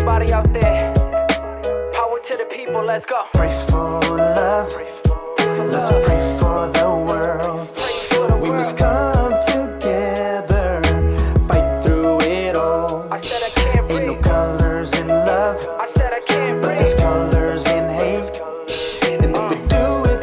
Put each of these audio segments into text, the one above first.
everybody out there. Power to the people, let's go. Pray for love, let's pray for the world. We must come together, fight through it all. I said I can't breathe. Ain't no colors in love, I said I can't but breathe. there's colors in hate. And if we do it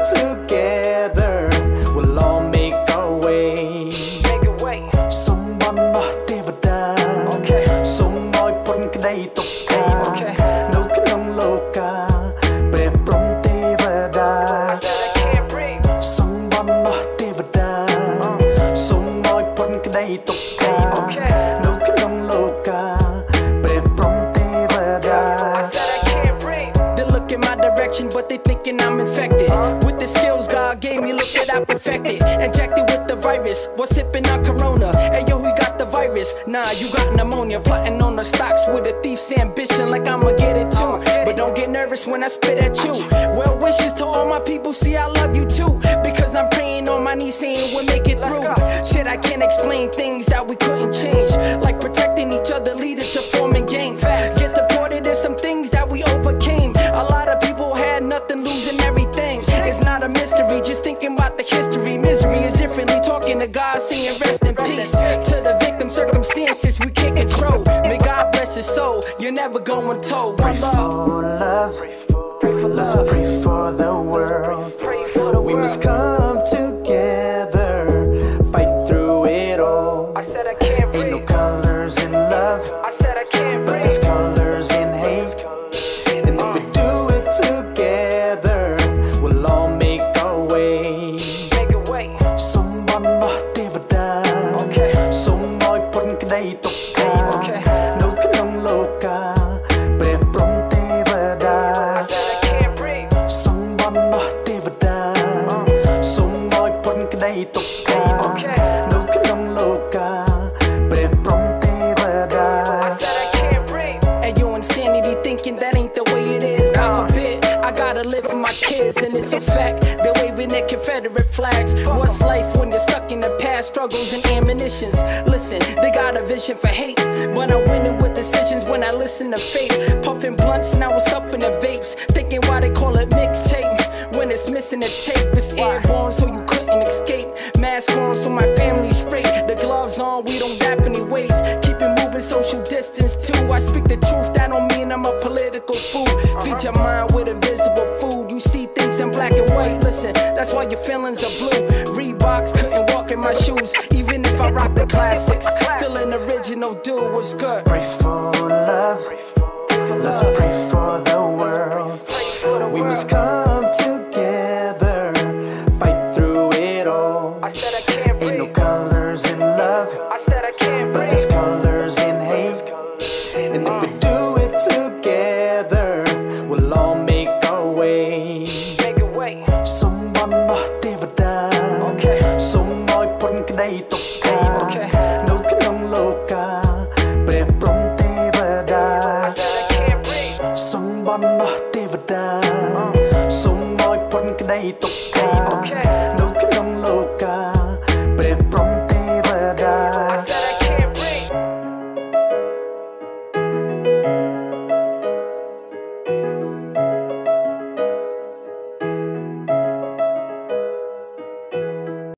together, we'll all make our way. Make it wait. សូមបន់ដោះទេវតា Okay. សូមឲ្យพ้នក្តីទុក្ខ Okay. នៅក្នុងលោកាព្រះព្រំទេវតា I said I can't breathe. សូមបន់ដោះទេវតាសូមឲ្យพ้នក្តីទុក្ខ Okay. នៅក្នុងលោកាព្រះព្រំទេវតា I said I can't breathe. They look in my direction, but they thinking I'm infected. With the skills God gave me, look that I perfected. Injected with the virus, was sipping on Corona. Hey yo, we got the virus. Nah, you got pneumonia. Plotting on the stocks with a thief's ambition, like I'ma get it too. But don't get nervous when I spit at you. Well wishes to all my people, see I love you too. Because I'm praying on my knees, saying we'll make it through. Shit, I can't explain things that we couldn't change, like protecting each other, leaders to forming gangs. Get deported is some things that we overcame. A lot of people had nothing, losing everything. It's not a mystery, just thinking about the history. Misery is differently, talking to God, saying rest in peace. To the victim, circumstances we can't control. May God bless his soul, you're never going told. Pray One love. for love, let's pray for the world. We must come together, fight through it all. I said I can't Ain't no breathe. colors in love, I said I can't but there's breathe. colors in hate. And if we do it together, we'll all make our way. Make it wait. សូមបន់ដោះទេវតា Okay. សូមឲ្យพ้នក្តីទុក្ខ Okay. នៅក្នុងលោកាព្រះព្រំទេវតា I said I can't breathe. សូមបន់ដោះទេវតាសូមឲ្យพ้នក្តីទុក្ខ Okay. នៅក្នុងលោកាព្រះព្រំទេវតា I said I can't breathe. And your insanity thinking that ain't the way it is. God forbid, I gotta live for my kids, and it's a fact. They're waving their Confederate flags. What's life when you're stuck in the past? Struggles and ammunitions. Listen, they got a vision for hate, but I'm winning with decisions when I listen to fate. Puffing blunts, now it's up in the vapes. Thinking why they call it mixtape when it's missing the tape. It's airborne, so you couldn't escape. Mask on, so my family's straight. The gloves on, we don't rap anyways. Keep it moving, social distance too. I speak the truth, that don't mean I'm a political fool. Feed your mind with invisible food. You see things in black and white. Listen, that's why your feelings are blue. Reeboks couldn't walk in my shoes, even if I rock the classics. Still an original dude. What's good? Pray for love, let's pray for the world. We must come together, fight through it all. I said I can't Ain't no breathe. colors in love, I said I can't but there's breathe. colors